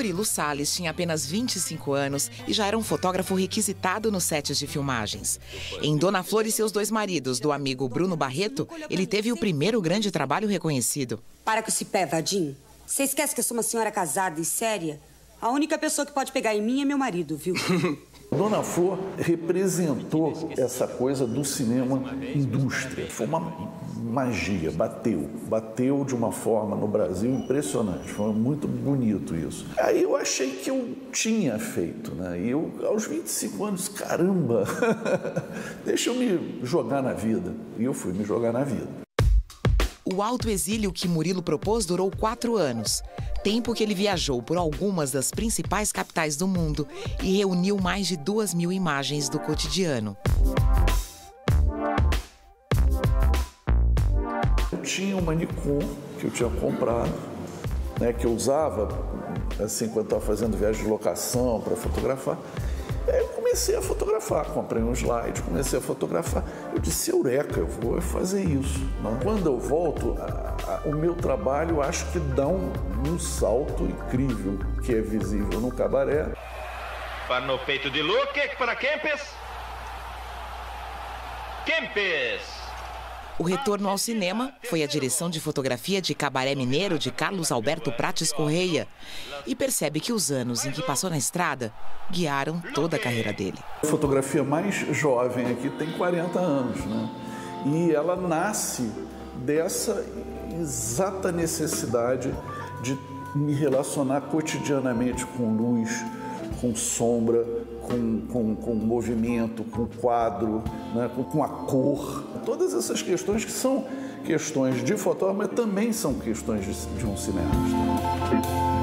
Murilo Salles tinha apenas 25 anos e já era um fotógrafo requisitado nos sets de filmagens. Em Dona Flor e seus dois maridos, do amigo Bruno Barreto, ele teve o primeiro grande trabalho reconhecido. Para com esse pé, Vadim. Você esquece que eu sou uma senhora casada e séria? A única pessoa que pode pegar em mim é meu marido, viu? Dona Flor representou essa coisa do cinema indústria. Foi uma magia, bateu de uma forma no Brasil impressionante. Foi muito bonito isso. Aí eu achei que eu tinha feito, né? E eu, aos 25 anos, caramba, deixa eu me jogar na vida. E eu fui me jogar na vida. O autoexílio que Murilo propôs durou 4 anos. Tempo que ele viajou por algumas das principais capitais do mundo e reuniu mais de 2.000 imagens do cotidiano. Eu tinha uma Nikon que eu tinha comprado, né, que eu usava assim, quando estava fazendo viagem de locação para fotografar. Aí eu comecei a fotografar, comprei um slide, comecei a fotografar. Eu disse, eureka, eu vou fazer isso. Quando eu volto, o meu trabalho acho que dá um salto incrível, que é visível no cabaré. Para no peito de Luque, para Kempes. Kempes! O retorno ao cinema foi a direção de fotografia de Cabaré Mineiro de Carlos Alberto Prates Correia. E percebe que os anos em que passou na estrada guiaram toda a carreira dele. A fotografia mais jovem aqui tem 40 anos, né? E ela nasce dessa exata necessidade de me relacionar cotidianamente com luz, com sombra, com movimento, com quadro, né, com a cor. Todas essas questões que são questões de fotógrafo, mas também são questões de um cineasta.